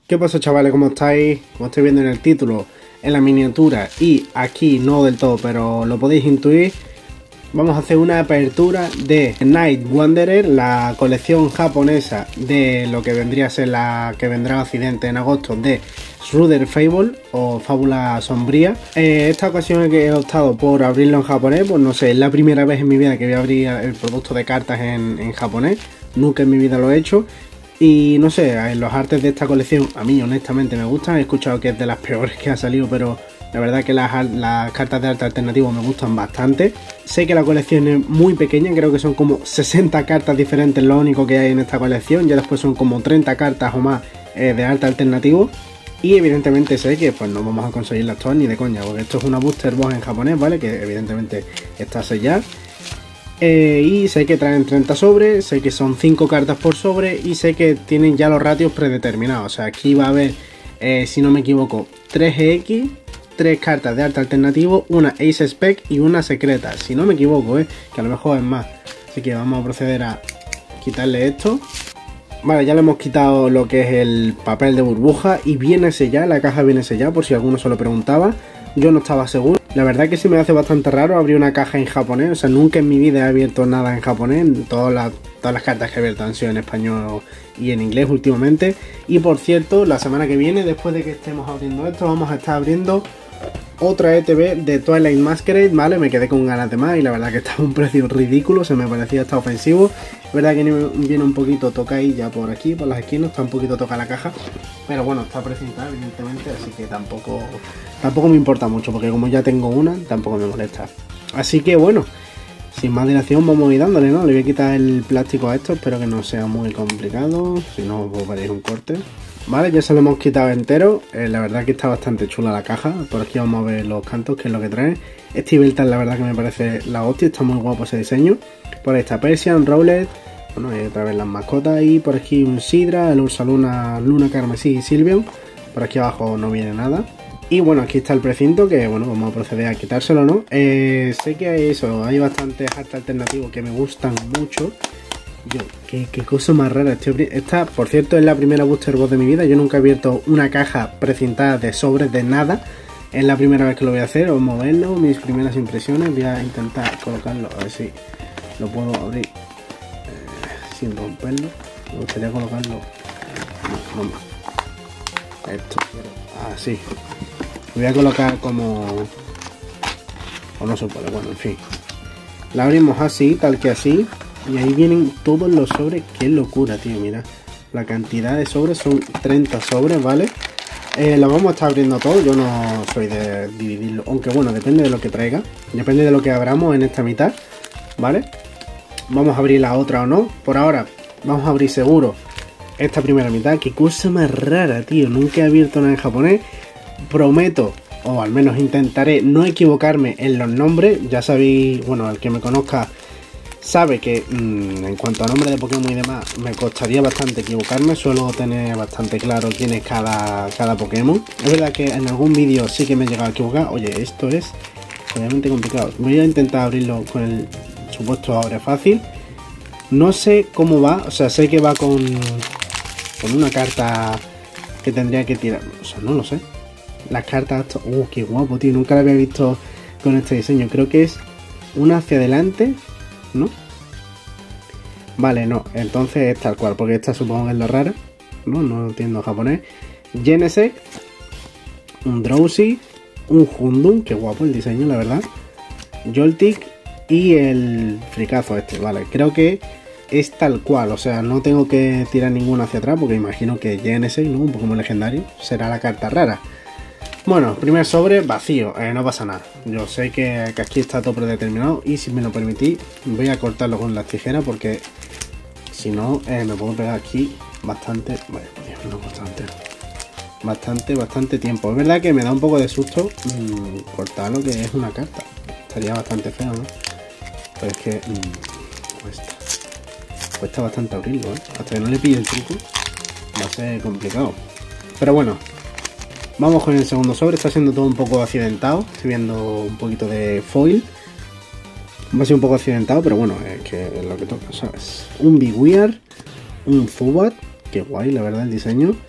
¿Qué pasa, chavales? ¿Cómo estáis? Como estáis viendo en el título, en la miniatura y aquí no del todo, pero lo podéis intuir, vamos a hacer una apertura de Night Wanderer, la colección japonesa de lo que vendría a ser la que vendrá a Occidente en agosto de Shrewd Fable o Fábula Sombría. Esta ocasión he optado por abrirlo en japonés, pues no sé, es la primera vez en mi vida que voy a abrir el producto de cartas en japonés, nunca en mi vida lo he hecho. Y no sé, los artes de esta colección a mí honestamente me gustan. He escuchado que es de las peores que ha salido, pero la verdad que las cartas de arte alternativo me gustan bastante. Sé que la colección es muy pequeña, creo que son como 60 cartas diferentes lo único que hay en esta colección. Ya después son como 30 cartas o más de arte alternativo. Y evidentemente sé que pues no vamos a conseguirlas todas ni de coña, porque esto es una booster box en japonés, ¿vale? Que evidentemente está sellada. Y sé que traen 30 sobres, sé que son 5 cartas por sobre y sé que tienen ya los ratios predeterminados. O sea, aquí va a haber, si no me equivoco, 3 EX, 3 cartas de arte alternativo, una Ace Spec y una secreta. Si no me equivoco, que a lo mejor es más. Así que vamos a proceder a quitarle esto. Vale, ya le hemos quitado lo que es el papel de burbuja y viene sellada, la caja viene sellada por si alguno se lo preguntaba. Yo no estaba seguro. La verdad que se me hace bastante raro abrir una caja en japonés. O sea, nunca en mi vida he abierto nada en japonés. Todas las cartas que he abierto han sido en español y en inglés últimamente. Y por cierto, la semana que viene, después de que estemos abriendo esto, vamos a estar abriendo otra ETB de Twilight Masquerade, ¿vale? Me quedé con ganas de más y la verdad que está a un precio ridículo, se me parecía hasta ofensivo. Es verdad que viene un poquito tocadilla por aquí, por las esquinas, está un poquito toca la caja, pero bueno, está precintada evidentemente, así que tampoco me importa mucho, porque como ya tengo una, tampoco me molesta. Así que bueno, sin más dilación vamos a ir dándole, ¿no? Le voy a quitar el plástico a esto, espero que no sea muy complicado, si no pues veréis un corte. Vale, ya se lo hemos quitado entero. La verdad que está bastante chula la caja. Por aquí vamos a ver los cantos, que es lo que trae. Este Ibeltan la verdad que me parece la hostia, está muy guapo ese diseño. Por ahí está Persian, Rowlet, bueno, y otra vez las mascotas. Y por aquí un Sidra, el Ursaluna, Luna Carmesí y Sylveon. Por aquí abajo no viene nada. Y bueno, aquí está el precinto, que bueno, vamos a proceder a quitárselo, ¿no? Sé que hay bastantes artes alternativos que me gustan mucho. Yo, qué cosa más rara. Esta, por cierto, es la primera booster box de mi vida. Yo nunca he abierto una caja precintada de sobres de nada. Es la primera vez que lo voy a hacer. Vamos a moverlo, mis primeras impresiones. Voy a intentar colocarlo, a ver si lo puedo abrir sin romperlo. Me gustaría colocarlo. No más. Esto, así. Lo voy a colocar como... o no se puede, bueno, en fin. La abrimos así, tal que así. Y ahí vienen todos los sobres. Qué locura, tío, mira. La cantidad de sobres son 30 sobres, ¿vale? Lo vamos a estar abriendo todo. Yo no soy de dividirlo. Aunque bueno, depende de lo que traiga. Depende de lo que abramos en esta mitad, ¿vale? Vamos a abrir la otra o no. Por ahora vamos a abrir seguro esta primera mitad. Qué cosa más rara, tío. Nunca he abierto nada en japonés. Prometo, o al menos intentaré, no equivocarme en los nombres. Ya sabéis, bueno, el que me conozca sabe que en cuanto a nombre de Pokémon y demás me costaría bastante equivocarme, suelo tener bastante claro quién es cada Pokémon. Es verdad que en algún vídeo sí que me he llegado a equivocar. Oye, esto es obviamente complicado. Voy a intentar abrirlo con el supuesto abre fácil. No sé cómo va, o sea, sé que va con una carta que tendría que tirar, o sea, no lo sé. Las cartas, qué guapo, tío, nunca la había visto con este diseño. Creo que es una hacia adelante, ¿no? Vale, no, entonces es tal cual, porque esta supongo que es la rara, no entiendo japonés. Genesect, un Drowsy, un Hundun, qué guapo el diseño, la verdad. Joltik y el fricazo este, vale, creo que es tal cual, o sea, no tengo que tirar ninguna hacia atrás, porque imagino que Genesect, ¿no? Un Pokémon legendario, será la carta rara. Bueno, primer sobre vacío, no pasa nada. Yo sé que aquí está todo predeterminado y si me lo permitís voy a cortarlo con las tijeras porque si no me puedo pegar aquí bastante, bueno, no bastante tiempo. Es verdad que me da un poco de susto cortar lo que es una carta. Estaría bastante feo, ¿no? Pero es que cuesta bastante abrirlo, ¿eh? Hasta que no le pille el truco va a ser complicado. Pero bueno, vamos con el segundo sobre. Está siendo todo un poco accidentado. Estoy viendo un poquito de foil. Va a ser un poco accidentado, pero bueno, es que es lo que toca, ¿sabes? Un Bewear, un Zubat, que guay, la verdad, el diseño.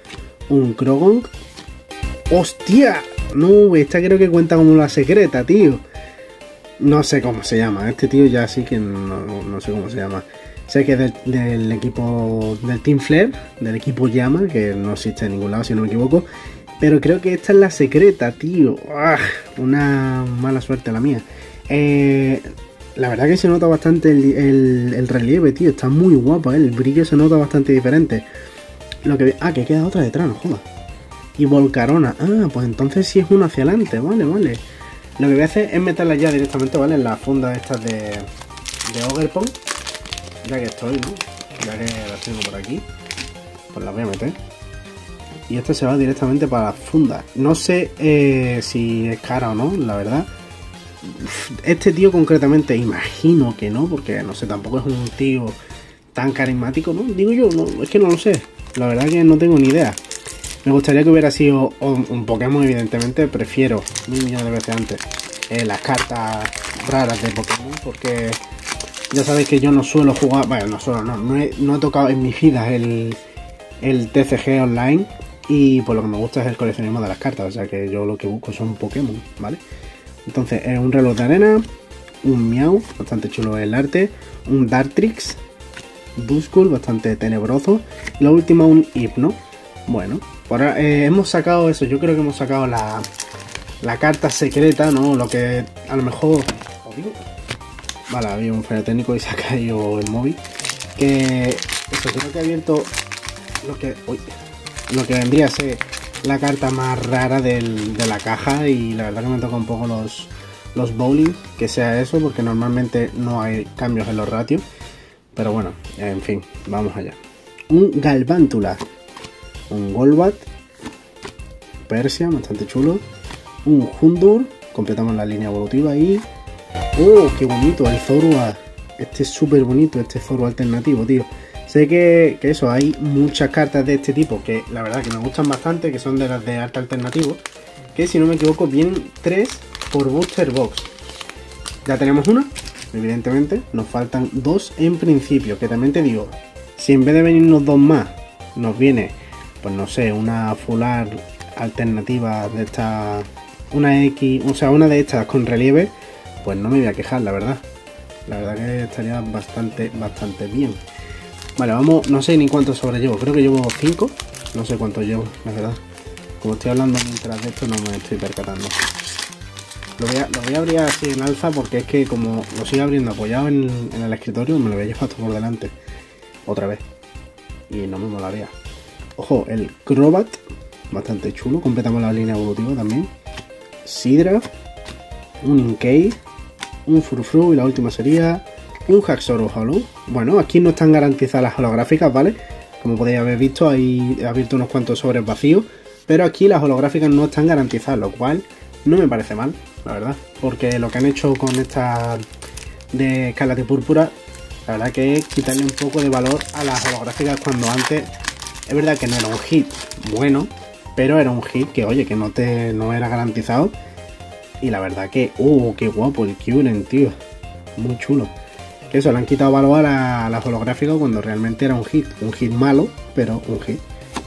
un Croagunk. ¡Hostia! No, esta creo que cuenta como la secreta, tío. No sé cómo se llama. Este tío ya sí que no sé cómo se llama. Sé que es del equipo del Team Flare, del equipo Llama, que no existe en ningún lado si no me equivoco. Pero creo que esta es la secreta, tío. ¡Ah! Una mala suerte la mía. La verdad que se nota bastante el relieve, tío. Está muy guapa, ¿eh? El brillo se nota bastante diferente. Que queda otra detrás, no jodas. Y Volcarona. Ah, pues entonces sí es uno hacia adelante. Vale. Lo que voy a hacer es meterla ya directamente, ¿vale? En la funda estas de Ogerpon. Ya que estoy, ¿no? Ya que las tengo por aquí. Pues las voy a meter. Y este se va directamente para la funda. No sé si es cara o no, la verdad. Este tío concretamente imagino que no, porque no sé, tampoco es un tío tan carismático, ¿no? Digo yo, no, es que no lo sé. La verdad que no tengo ni idea. Me gustaría que hubiera sido un Pokémon, evidentemente. Prefiero 1000 millones de veces antes las cartas raras de Pokémon, porque ya sabéis que yo no suelo jugar, bueno, no he tocado en mi vida el TCG online, y por lo que me gusta es el coleccionismo de las cartas, o sea que yo lo que busco son Pokémon, ¿vale? Entonces es un reloj de arena, un Meow, bastante chulo el arte, un Dartrix, Duskull, bastante tenebroso, y la última un Hypno. Bueno, ahora hemos sacado eso, yo creo que hemos sacado la carta secreta, ¿no? Lo que a lo mejor... Vale, había un fallo técnico y se ha caído el móvil. Que eso, creo que he abierto lo que vendría a ser la carta más rara de la caja, y la verdad que me toca un poco los bowling que sea eso, porque normalmente no hay cambios en los ratios. Pero bueno, en fin, vamos allá. Un Galvántula, un Golbat, Persia, bastante chulo, un Houndour, completamos la línea evolutiva y... ¡Oh, qué bonito! El Zorua. Este es súper bonito, este Zorua alternativo, tío. Sé que eso, hay muchas cartas de este tipo que la verdad que me gustan bastante, que son de las de arte alternativo, que si no me equivoco vienen 3 por Booster Box. Ya tenemos una, evidentemente, nos faltan 2 en principio, que también te digo, si en vez de venirnos 2 más, nos viene, pues no sé, una Full Art alternativa de esta, una X, o sea, una de estas con relieve, pues no me voy a quejar, la verdad. La verdad que estaría bastante bien. Vale, vamos, no sé ni cuántos sobres llevo, creo que llevo 5, no sé cuántos llevo, la verdad. Como estoy hablando mientras de esto no me estoy percatando. Lo voy a abrir así en alza, porque es que como lo sigo abriendo apoyado en el escritorio, me lo voy a llevar todo por delante. Otra vez. Y no me molaría. Ojo, el Crobat, bastante chulo, completamos la línea evolutiva también. Sidra, un Inkay, un Furfru y la última sería un Haxorus Hollow. Bueno, aquí no están garantizadas las holográficas, ¿vale? Como podéis haber visto, ahí he abierto unos cuantos sobres vacíos, pero aquí las holográficas no están garantizadas, lo cual no me parece mal, la verdad, porque lo que han hecho con esta de Escarlata y Púrpura, la verdad que es quitarle un poco de valor a las holográficas, cuando antes es verdad que no era un hit bueno, pero era un hit que, oye, que no era garantizado. Y la verdad que, qué guapo el Kyurem, tío, muy chulo. Que eso, le han quitado valor a las holográficas cuando realmente era un hit malo, pero un hit.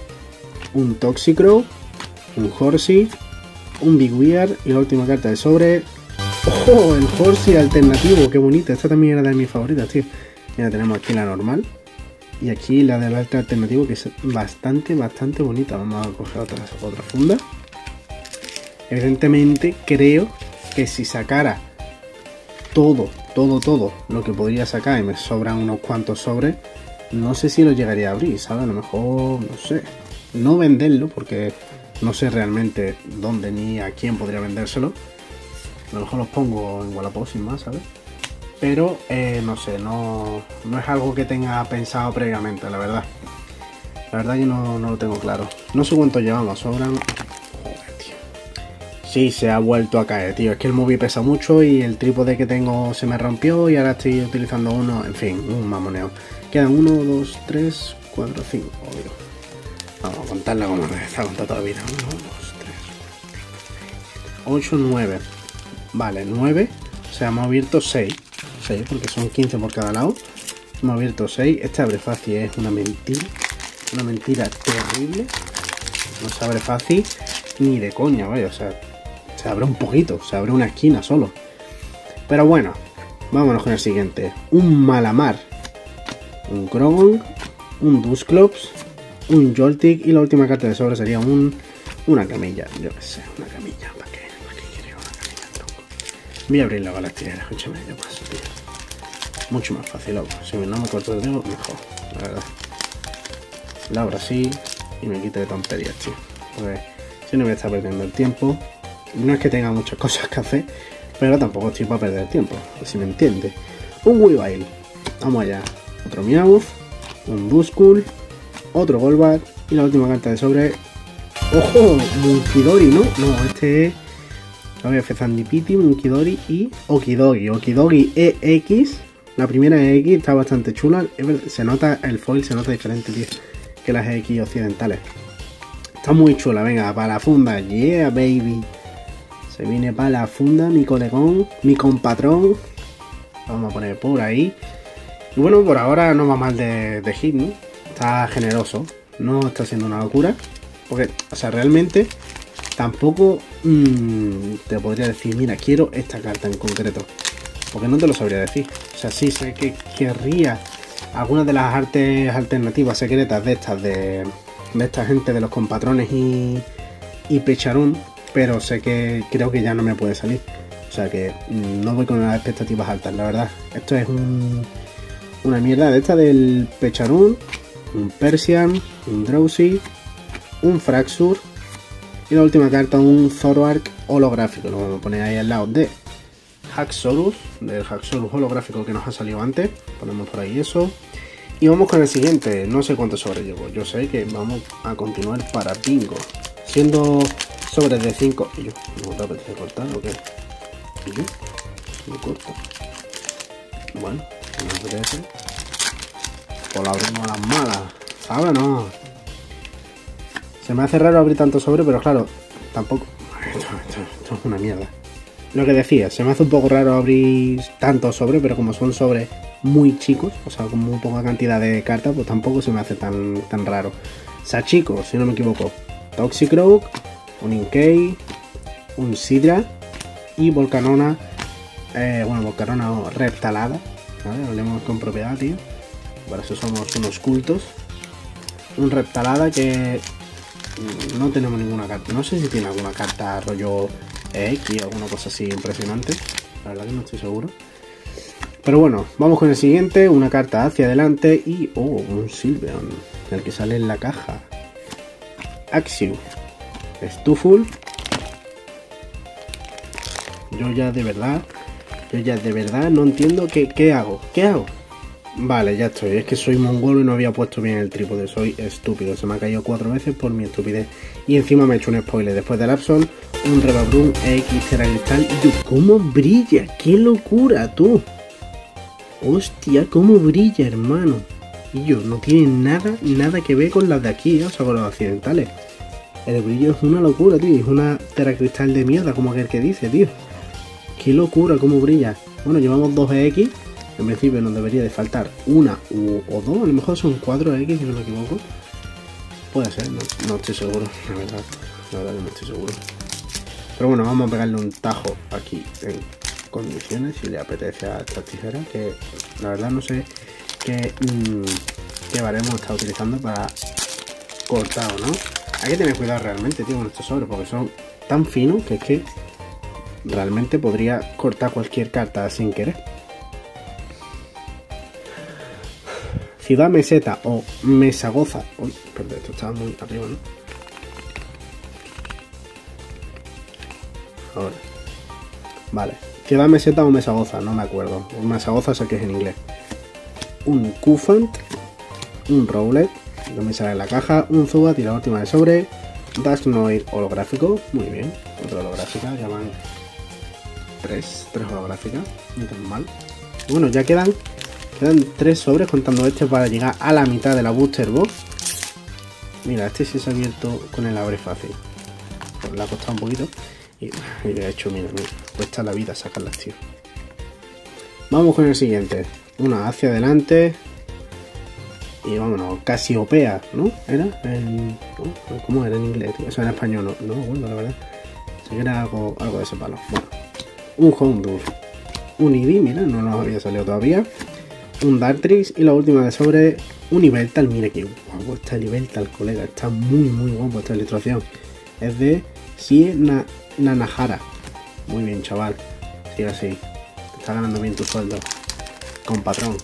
Un Toxicroak, un Horsey, un Big Weird y la última carta del sobre. ¡Oh! El Horsey alternativo, qué bonita. Esta también era de mis favoritas, tío. Mira, tenemos aquí la normal y aquí la del arte alternativo, que es bastante bonita. Vamos a coger otra funda. Evidentemente creo que si sacara todo lo que podría sacar y me sobran unos cuantos sobres, no sé si lo llegaría a abrir, ¿sabes? A lo mejor, no sé, no venderlo, porque no sé realmente dónde ni a quién podría vendérselo. A lo mejor los pongo en Wallapop sin más, ¿sabes? Pero no sé, no es algo que tenga pensado previamente, la verdad. La verdad que no lo tengo claro. No sé cuánto llevamos, sobran... Sí, se ha vuelto a caer, tío. Es que el móvil pesa mucho y el trípode que tengo se me rompió y ahora estoy utilizando uno. En fin, un mamoneo. Quedan 1, 2, 3, 4, 5. Obvio. Vamos a contarla como está contado toda la vida. 1, 2, 3, 8, 9. Vale, 9. O sea, hemos abierto 6. 6 porque son 15 por cada lado. Hemos abierto 6. Este abre fácil es una mentira. Una mentira terrible. no se abre fácil ni de coña, vaya, o sea, se abre un poquito, se abre una esquina solo. Pero bueno, vámonos con el siguiente. Un Malamar, un Croagunk, un Dusclops, un Joltik y la última carta de sobre sería una camilla. Yo qué sé, una camilla. ¿Para qué quiero una camilla, tronco? Voy a abrir la galactera, escúchame, yo paso, tío. Mucho más fácil, loco. Si no me corto el dedo, mejor, la verdad. La abro así y me quito de tonterías, tío. Porque si no voy a estar perdiendo el tiempo. No es que tenga muchas cosas que hacer, pero tampoco estoy para perder el tiempo, si me entiende. Un Weavile. Vamos allá. Otro Meowth, un Duskull, otro Golbat y la última carta de sobre. ¡Ojo! Munkidori, ¿no? No, este es... A ver, Fezandipiti, Munkidori y Okidogi. Okidogi EX. La primera EX está bastante chula. Se nota, el foil se nota diferente, tío, que las EX occidentales. Está muy chula. Venga, para la funda. Yeah, baby. Se viene para la funda mi colegón, mi compatrón. Vamos a poner por ahí. Y bueno, por ahora no va mal de hit, ¿no? Está generoso. No está siendo una locura. Porque, o sea, realmente tampoco te podría decir, mira, quiero esta carta en concreto. Porque no te lo sabría decir. O sea, sí sé que querría algunas de las artes alternativas secretas de estas, de esta gente de los compatrones y Pecharún. Pero sé que creo que ya no me puede salir. O sea que no voy con las expectativas altas, la verdad. Esto es una mierda de esta del Pecharún, un Persian, un Drowsy, un Fraxure y la última carta un Zoroark holográfico. Lo vamos a poner ahí al lado de Haxorus, del Haxorus holográfico que nos ha salido antes. Ponemos por ahí eso. Y vamos con el siguiente. No sé cuánto sobre llevo. Yo sé que vamos a continuar para bingo. Siendo sobres de 5. Y yo, ¿no te apetece cortar o qué? Y yo, lo corto. Bueno, no me apetece. Pues lo abrimos a las malas. ¿Sabes? No. Se me hace raro abrir tanto sobre, pero claro, tampoco. Esto es una mierda. Lo que decía, se me hace un poco raro abrir tanto sobre, pero como son sobres muy chicos, o sea, con muy poca cantidad de cartas, pues tampoco se me hace tan raro. Sachiko, si no me equivoco. Toxicroak, un Inkay, un Sidra y Volcanona, Volcanona reptalada, ¿vale? Hablemos con propiedad, tío. Por eso somos unos cultos. Un reptalada que no tenemos ninguna carta. No sé si tiene alguna carta rollo X o alguna cosa así impresionante. La verdad que no estoy seguro. Pero bueno, vamos con el siguiente. Una carta hacia adelante y... oh, un Sylveon, el que sale en la caja. Axew, Stuful. Yo ya de verdad no entiendo qué hago. Vale, ya estoy. Es que soy mongolo y no había puesto bien el trípode. Soy estúpido. Se me ha caído 4 veces por mi estupidez. Y encima me he hecho un spoiler. Después del Absol, un Revabrun EX Terracristal. Y yo, ¿cómo brilla? ¡Qué locura, tú! Hostia, cómo brilla, hermano. Y yo, no tiene nada que ver con las de aquí, o sea, con las occidentales. El brillo es una locura, tío. Es una terracristal de mierda, como aquel que dice, tío. Qué locura, cómo brilla. Bueno, llevamos 2 EX. En principio nos debería de faltar una o dos. A lo mejor son 4 EX, si no me equivoco. Puede ser, no estoy seguro, la verdad que no estoy seguro. Pero bueno, vamos a pegarle un tajo aquí en condiciones, si le apetece a esta tijera. Que la verdad no sé qué baremo está utilizando para cortar o no. Hay que tener cuidado realmente, tío, con estos sobres, porque son tan finos que es que realmente podría cortar cualquier carta sin querer. Ciudad Meseta o Mesagoza. Uy, perdón, esto estaba muy arriba, ¿no? Ahora. Vale. Ciudad Meseta o Mesagoza, no me acuerdo. Mesagoza sé que es en inglés. Un Cufant, un Rowlet, no me sale en la caja, un Zubat y la última de sobre. Dusknoir holográfico, muy bien. Otra holográfica, ya van 3 holográficas, no tan mal. Y bueno, ya quedan 3 sobres contando este para llegar a la mitad de la booster box. Mira, este sí se ha abierto con el abre fácil. Pues le ha costado un poquito. Y de hecho, mira, cuesta la vida sacarlas, tío. Vamos con el siguiente. Una hacia adelante. Y vámonos, Casiopea, ¿no? ¿Era? ¿No? ¿Cómo era en inglés? Eso en español, no me acuerdo, la verdad. Sí que era algo de ese palo. Bueno, un Houndour, un Eevee, mira, no nos había salido todavía. Un Dartrix y la última de sobre, un Yveltal. Mira que guapo está el Yveltal, colega. Está muy guapo esta ilustración. Es de Hie Nanahara. Muy bien, chaval. Sigue así. Te está ganando bien tu sueldo, compatrón.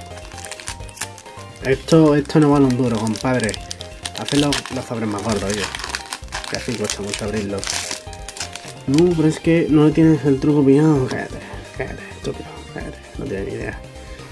Esto no vale un duro, compadre. Haced los sobres más gordos, oye. Que así cuesta mucho abrirlos. No, pero es que no le tienes el truco pillado. Cállate, estúpido. Cállate, no tienes ni idea.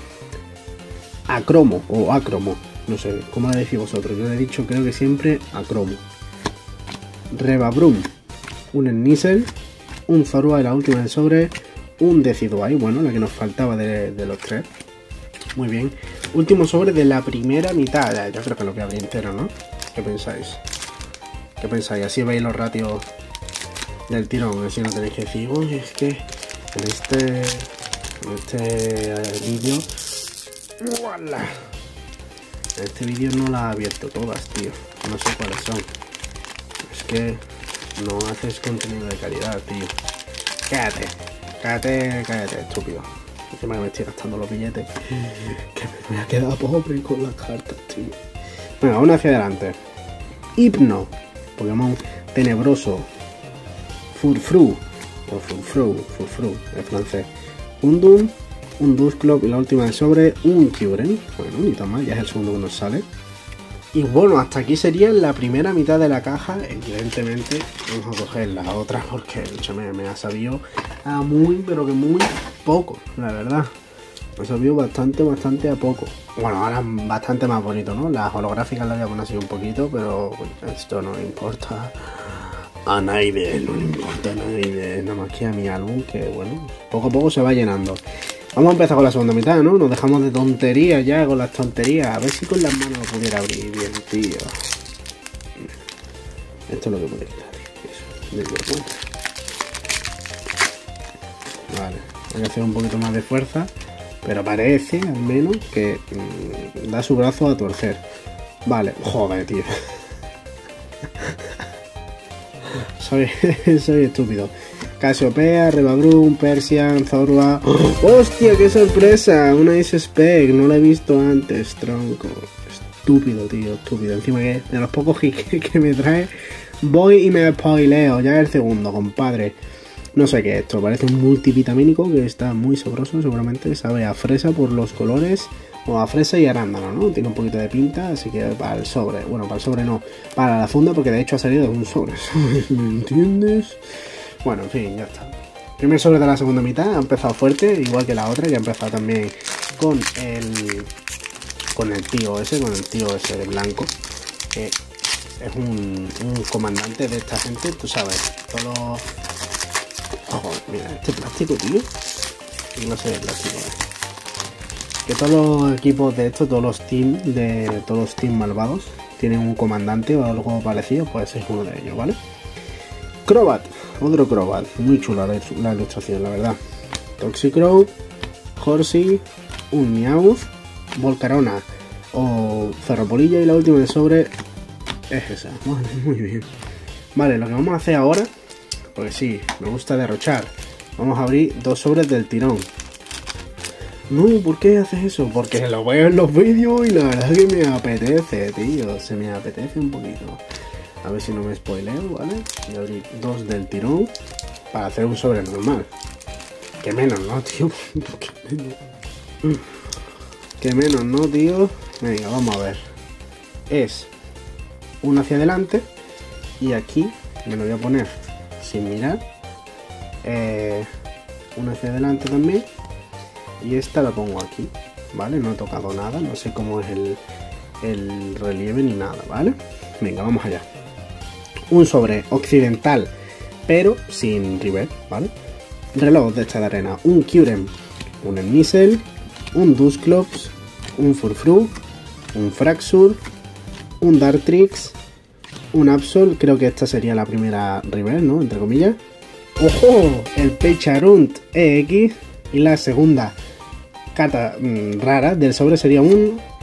Acromo o Acromo. No sé, ¿cómo le decís vosotros? Yo le he dicho, creo que siempre Acromo. Revabrum. Un Sneasel. Un Zorua de la última del sobre. Un Decidueye. Bueno, la que nos faltaba de los tres. Muy bien. Último sobre de la primera mitad. Yo creo que lo voy a abrir entero, ¿no? ¿Qué pensáis? ¿Qué pensáis? Así veis los ratios del tirón. Así no tenéis que decir, uy, es que en este vídeo... ¡Uala! En este vídeo no las he abierto todas, tío. No sé cuáles son. Es que no haces contenido de calidad, tío. Cállate, estúpido. Encima que me estoy gastando los billetes. Que me voy a quedar pobre con las cartas, tío. Venga, una hacia adelante. Hypno. Pokémon tenebroso. Furfru. O Furfru, en francés. Un Doom. Un Dusclops y la última de sobre. Un Kyurem. Bueno, ni tan mal, ya es el segundo que nos sale. Y bueno, hasta aquí sería la primera mitad de la caja. Evidentemente vamos a coger la otra porque me ha sabido a muy, pero que muy poco, la verdad. Me ha sabido bastante a poco. Bueno, ahora bastante más bonito, ¿no? Las holográficas las voy a poner así un poquito, pero esto no le importa a nadie, nada más que a mi álbum, que bueno, poco a poco se va llenando. Vamos a empezar con la segunda mitad, ¿no? Nos dejamos de tonterías ya, con las tonterías. A ver si con las manos lo pudiera abrir bien, tío. Esto es lo que puede quitar, tío. Eso, vale, hay que hacer un poquito más de fuerza. Pero parece, al menos, que da su brazo a torcer. Vale, joder, tío. Soy estúpido. Casiopea, Revabrum, Persian, Zorua. ¡Hostia, qué sorpresa! Una Ice Spec, no la he visto antes, tronco. Estúpido, tío, estúpido. Encima que de los pocos que me trae, voy y me spoileo. Ya es el segundo, compadre. No sé qué es esto, parece un multivitamínico que está muy sabroso, seguramente sabe a fresa por los colores, o a fresa y arándano, ¿no? Tiene un poquito de pinta, así que para el sobre, bueno, para el sobre no, para la funda, porque de hecho ha salido de un sobre, ¿me entiendes? Bueno, en fin, ya está. Primer sobre de la segunda mitad, ha empezado fuerte, igual que la otra, que ha empezado también con el tío ese de blanco, que es un comandante de esta gente, tú sabes, todos... Joder, mira, este plástico, tío. No sé de plástico, que todos los equipos de esto, todos los team malvados, tienen un comandante o algo parecido, pues es uno de ellos, ¿vale? Crobat, otro Crobat, muy chula la ilustración, la verdad. Toxicroak, Horsey, un Meowth, Volcarona o Ferropolilla y la última de sobre es esa. Vale, muy bien. Vale, lo que vamos a hacer ahora, porque sí, me gusta derrochar, vamos a abrir dos sobres del tirón. No, ¿por qué haces eso? Porque lo veo en los vídeos y la verdad que me apetece, tío. Se me apetece un poquito. A ver si no me spoileo, ¿vale? Voy a abrir dos del tirón para hacer un sobre normal. Que menos, ¿no, tío? Que menos, ¿no, tío? Venga, vamos a ver. Es uno hacia adelante y aquí me lo voy a poner sin mirar. Uno hacia adelante también. Y esta la pongo aquí, ¿vale? No he tocado nada, no sé cómo es el relieve ni nada, ¿vale? Venga, vamos allá. Un sobre occidental, pero sin river, ¿vale? Reloj de esta de arena, un Kyurem, un Sneasel, un Dusclops, un Furfru, un Fraxure, un Dartrix, un Absol, creo que esta sería la primera river, ¿no? Entre comillas. ¡Ojo! El Pecharunt EX. Y la segunda carta rara del sobre sería un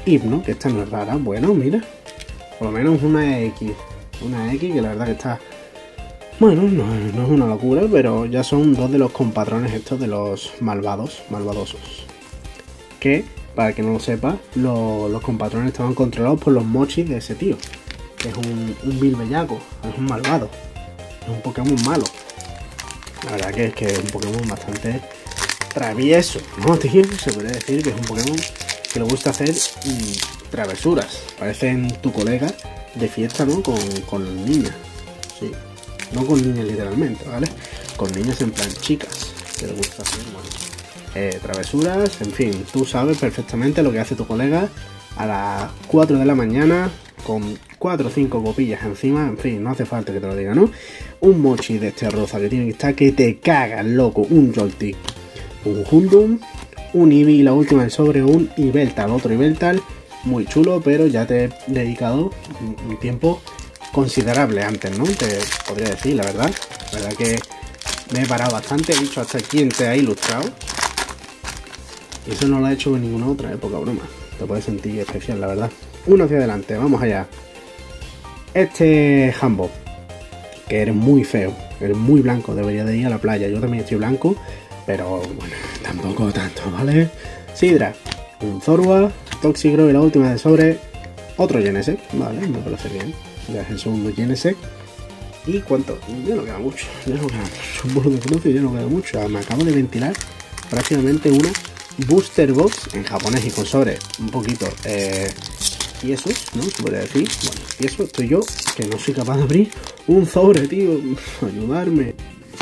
Hypno, que esta no es rara. Bueno, mira, por lo menos una X. Una X que la verdad que está... Bueno, no es una locura, pero ya son dos de los compatrones estos de los malvadosos. Que, para el que no lo sepa, los compatrones estaban controlados por los mochis de ese tío. Que es un vil bellaco, es un malvado. Es un Pokémon malo. La verdad que es un Pokémon bastante travieso, ¿no, tío? Se podría decir que es un Pokémon que le gusta hacer travesuras. Parecen tu colega de fiesta, ¿no? Con niñas. Sí. No con niñas literalmente, ¿vale? Con niñas en plan chicas. Que le gusta hacer, bueno, travesuras. En fin, tú sabes perfectamente lo que hace tu colega a las 4 de la mañana con 4 o 5 copillas encima. En fin, no hace falta que te lo diga, ¿no? Un mochi de este rosa que tiene que estar que te cagas, loco. Un Joltik, un Houndoom, un Eevee y la última del sobre, un Yveltal. Otro Yveltal, muy chulo, pero ya te he dedicado un tiempo considerable antes, ¿no? Te podría decir, la verdad. La verdad que me he parado bastante, he dicho hasta quién te ha ilustrado. Y eso no lo he hecho en ninguna otra época, broma. Te puedes sentir especial, la verdad. Uno hacia adelante, vamos allá. Este Humbo, que eres muy feo, eres muy blanco, debería de ir a la playa. Yo también estoy blanco, pero bueno, tampoco tanto, ¿vale? Sidra, un Zorua, Toxicroak y la última de sobre, otro Genesect, vale, me parece bien. Ya es el segundo Genesect. ¿Y cuánto? Ya no queda mucho, un bolo de cruce y ya no queda mucho. Me acabo de ventilar prácticamente una Booster Box en japonés y con sobre un poquito tiesos, ¿no? Se podría decir. Bueno, tieso estoy yo, que no soy capaz de abrir un sobre, tío. Ayudarme.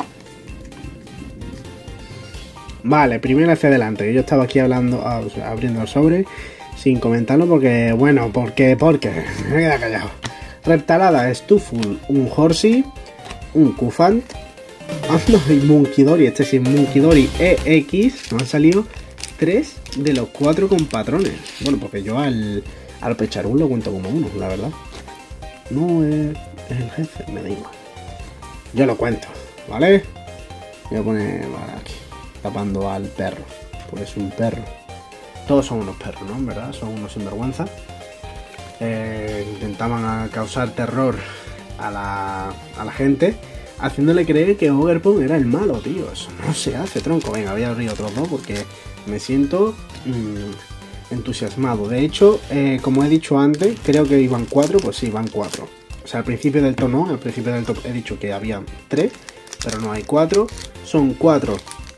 Vale, primero hacia adelante, que yo estaba aquí hablando, abriendo el sobre sin comentarlo porque, bueno, porque me queda callado. Reptalada, Stuful, un Horsey, un Cufant, y Munkidori, este sí es Munkidori EX, nos han salido 3 de los 4 compatrones. Bueno, porque yo al Pecharún lo cuento como uno, la verdad. No es el jefe, me da igual. Yo lo cuento, ¿vale? Voy a poner aquí, tapando al perro, porque es un perro. Todos son unos perros, ¿no? En verdad, son unos sinvergüenza. Intentaban causar terror a la gente, haciéndole creer que Ogerpon era el malo, tío. Eso no se hace, tronco. Venga, voy a abrir otros dos porque me siento entusiasmado. De hecho, como he dicho antes, creo que iban 4, pues sí, van 4. O sea, al principio del top no, al principio del top he dicho que había 3, pero no hay 4. Son 4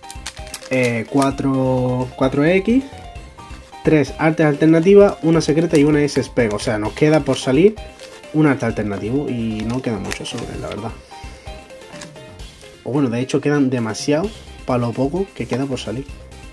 4X, 3 artes alternativas, una secreta y una S-Spec. O sea, nos queda por salir un arte alternativo y no queda mucho sobre, la verdad. O bueno, de hecho quedan demasiados para lo poco que queda por salir.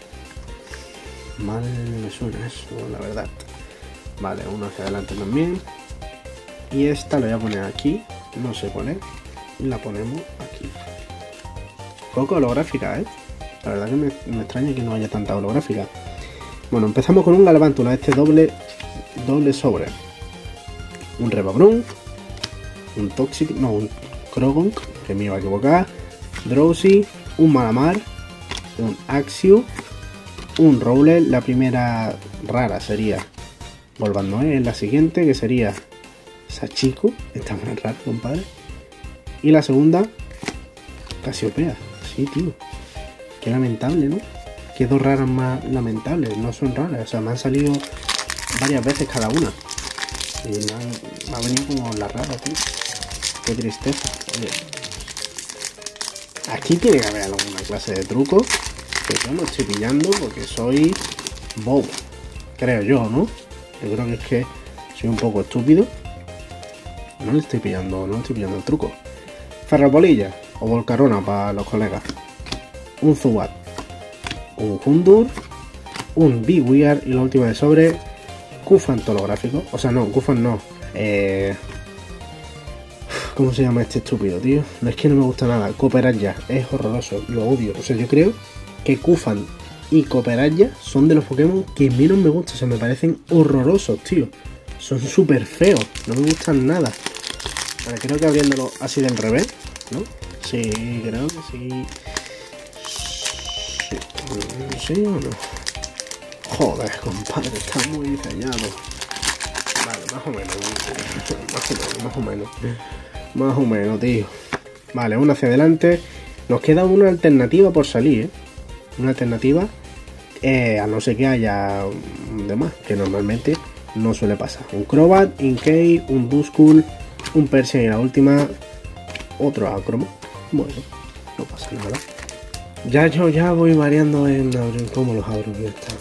Mal me suena eso, la verdad. Vale, uno hacia adelante también. Y esta la voy a poner aquí, no sé cuál es. Y la ponemos aquí. Poco holográfica, ¿eh? La verdad que me extraña que no haya tanta holográfica. Bueno, empezamos con un Galvántula, este doble sobre. Un Revabrun, un Toxic, no, un Croagunk, que me iba a equivocar. Drowsy, un Malamar, un Axew, un Rowlet. La primera rara sería Golbanoe, en la siguiente que sería Sachiko, está muy raro, compadre. Y la segunda, Casiopea. Sí, tío. Qué lamentable, ¿no? Qué dos raras más lamentables. No son raras, o sea, me han salido varias veces cada una. Y me ha venido como la rara, tío. Qué tristeza. Oye. Aquí tiene que haber alguna clase de truco que yo no estoy pillando porque soy bobo. Creo yo, ¿no? Yo creo que es que soy un poco estúpido. No le estoy pillando el truco. Ferropolilla o Volcarona para los colegas. Un Zubat, un Houndour, un Bewear y la última de sobre, Cufant holográfico. O sea, no, Cufant no. ¿Cómo se llama este estúpido, tío? No, es que no me gusta nada. Copperajah, es horroroso, lo odio. O sea, yo creo que Cufant y Copperajah son de los Pokémon que menos me gustan. O sea, me parecen horrorosos, tío. Son súper feos, no me gustan nada. Vale, creo que abriéndolo así del revés, ¿no? Sí, creo que sí. ¿Sí o no? Joder, compadre, está muy detallado. Vale, más o menos. Más o menos, tío. Vale, uno hacia adelante. Nos queda una alternativa por salir, ¿eh? Una alternativa, a no ser que haya de más, que normalmente no suele pasar. Un Crobat, Inkay, un Duskull, un Persian y la última, otro Acromo. Bueno, no pasa nada. Ya voy variando en cómo los abro.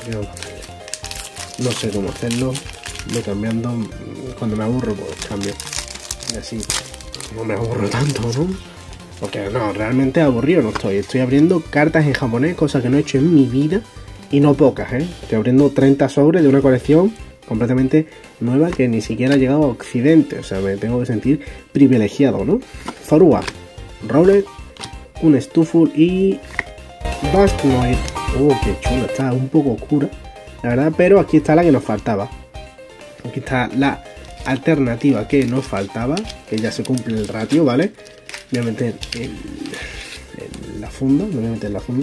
No sé cómo hacerlo. Voy cambiando. Cuando me aburro, pues cambio. Y así no me aburro tanto, ¿no? Porque no, realmente aburrido no estoy. Estoy abriendo cartas en japonés, cosa que no he hecho en mi vida. Y no pocas, ¿eh? Estoy abriendo 30 sobres de una colección completamente nueva que ni siquiera ha llegado a Occidente. O sea, me tengo que sentir privilegiado, ¿no? Zorua, Rowlet, un Stuful y Dusknoir. Oh, qué chula, está un poco oscura, la verdad, pero aquí está la que nos faltaba. Aquí está la alternativa que nos faltaba, que ya se cumple el ratio, ¿vale? Voy a meter en la funda, me voy a meter en la funda.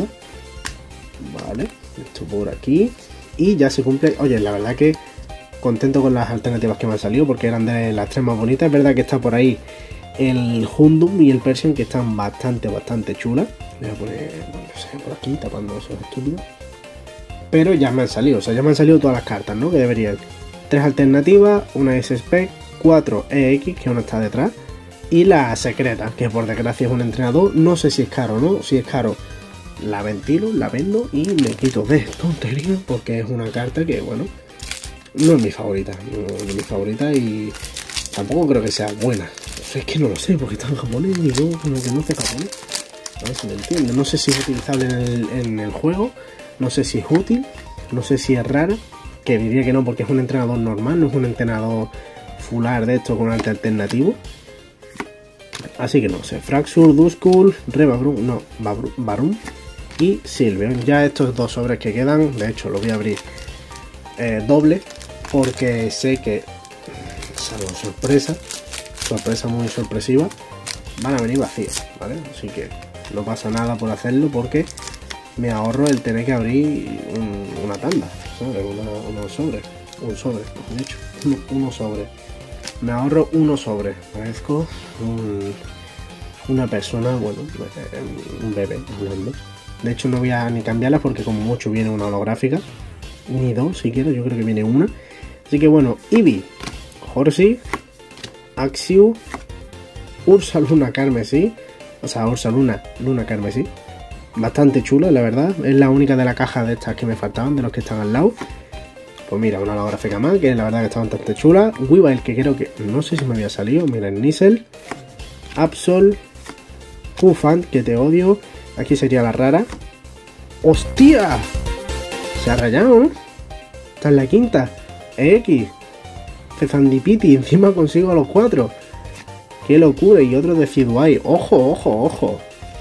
Vale, esto por aquí. Y ya se cumple. Oye, la verdad que contento con las alternativas que me han salido, porque eran de las tres más bonitas. Es verdad que está por ahí el Hundum y el Persian, que están bastante chulas. Voy a poner, no sé, por aquí, tapando esos estúpidos. Pero ya me han salido, o sea, ya me han salido todas las cartas, ¿no? Que deberían. 3 alternativas, una S-Spec, 4 EX, que una está detrás, y la secreta, que por desgracia es un entrenador. No sé si es caro o no. Si es caro, la ventilo, la vendo y me quito de tonterías, porque es una carta que, bueno, no es mi favorita. No es mi favorita y tampoco creo que sea buena. O sea, es que no lo sé, porque está en japonés y yo como que no sé japonés. A ver si me entiende. No sé si es utilizable en el juego, no sé si es útil, no sé si es rara, que diría que no, porque es un entrenador normal, no es un entrenador fular de esto con arte alternativo. Así que no sé. Fraxure, Duskull, Rebabrum, no, Barum y Sylveon. Ya estos dos sobres que quedan, de hecho los voy a abrir doble, porque sé que, salvo sorpresa muy sorpresiva, van a venir vacíos, ¿vale? Así que no pasa nada por hacerlo, porque me ahorro el tener que abrir una tanda, ¿sabes? Un sobre, de hecho, unos sobres. Me ahorro unos sobres. Parezco una persona, bueno, un bebé hablando. De hecho no voy a ni cambiarlas, porque como mucho viene una holográfica, ni dos siquiera, yo creo que viene una. Así que bueno, Eevee, Horsey, Axiu, Ursaluna Carmesí, o sea, Ursaluna Carmesí. Bastante chula, la verdad. Es la única de la caja de estas que me faltaban, de los que están al lado. Pues mira, una holográfica más, que la verdad que está bastante chula. Weavile, que creo que, no sé si me había salido. Mira, el Nissel, Absol, Cufant, que te odio. Aquí sería la rara. ¡Hostia! Se ha rayado, ¿no? Esta es la quinta. EX, Cefandipiti, encima consigo a los 4. ¡Qué locura! Y otro de Ciduay. ¡Ojo!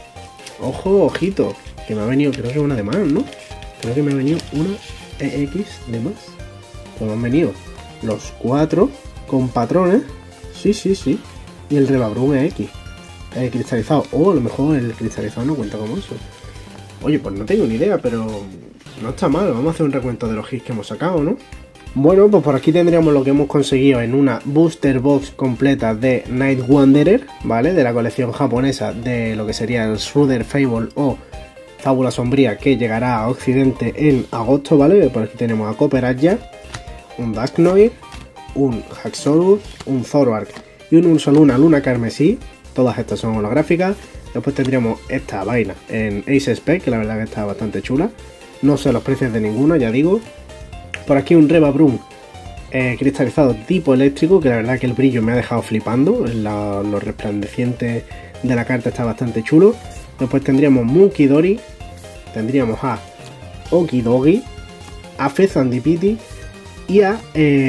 Ojito, que me ha venido, creo que una de más, ¿no? Creo que me ha venido una EX de más. Pues me han venido los 4 con patrones. Sí. Y el Rebabrum EX. Cristalizado. O a lo mejor el cristalizado no cuenta como eso. Oye, pues no tengo ni idea, pero no está mal. Vamos a hacer un recuento de los hits que hemos sacado, ¿no? Bueno, pues por aquí tendríamos lo que hemos conseguido en una booster box completa de Night Wanderer, ¿vale? De la colección japonesa de lo que sería el Shredder Fable o Fábula Sombría, que llegará a Occidente en agosto, ¿vale? Por aquí tenemos a Copperajah, un Dusknoir, un Haxorus, un Zoroark y un Ursaluna Luna Carmesí. Todas estas son holográficas. Después tendríamos esta vaina en Ace-Spec, que la verdad que está bastante chula. No sé los precios de ninguna, ya digo. Por aquí un Rebabrum cristalizado tipo eléctrico, que la verdad que el brillo me ha dejado flipando. Lo resplandeciente de la carta está bastante chulo. Después tendríamos Munkidori, tendríamos a Okidogi, a Fezandipiti y a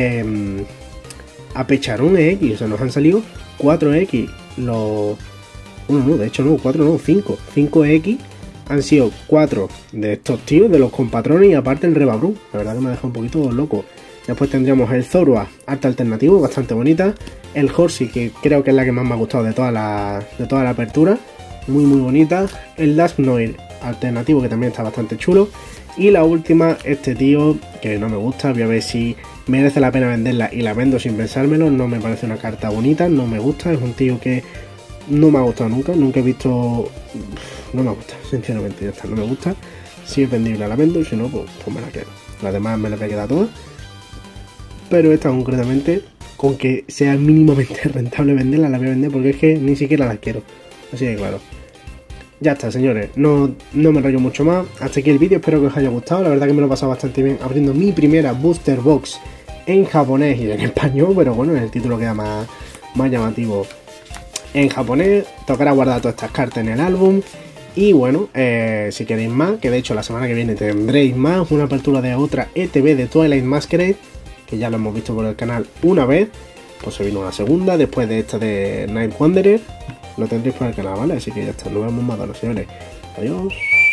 Pecharun EX. O sea, nos han salido 4 X. De hecho no, 4 no, 5. 5 X. Han sido 4 de estos tíos, de los compatrones, y aparte el Rebabrum. La verdad que me ha dejado un poquito loco. Después tendríamos el Zorua, arte alternativo, bastante bonita. El Horsey, que creo que es la que más me ha gustado de toda la apertura. Muy bonita. El Dusknoir, alternativo que también está bastante chulo. Y la última, este tío que no me gusta, voy a ver si merece la pena venderla y la vendo sin pensármelo. No me parece una carta bonita, no me gusta, es un tío que no me ha gustado nunca he visto, no me gusta, sinceramente, ya está, no me gusta. Si es vendible la vendo, si no, pues me la quedo. Las demás me las voy a quedar todas, pero esta concretamente, con que sea mínimamente rentable venderla, la voy a vender porque es que ni siquiera la quiero, así de claro. Ya está, señores, no me enrollo mucho más. Hasta aquí el vídeo, espero que os haya gustado. La verdad que me lo he pasado bastante bien abriendo mi primera booster box en japonés y en español, pero bueno, en el título queda más llamativo en japonés. Tocará guardar todas estas cartas en el álbum. Y bueno, si queréis más, que de hecho la semana que viene tendréis más, una apertura de otra ETB de Twilight Masquerade, que ya lo hemos visto por el canal una vez, pues se vino una segunda, después de esta de Night Wanderer, lo tendréis por el canal, ¿vale? Así que ya está, nos vemos más, señores. Adiós.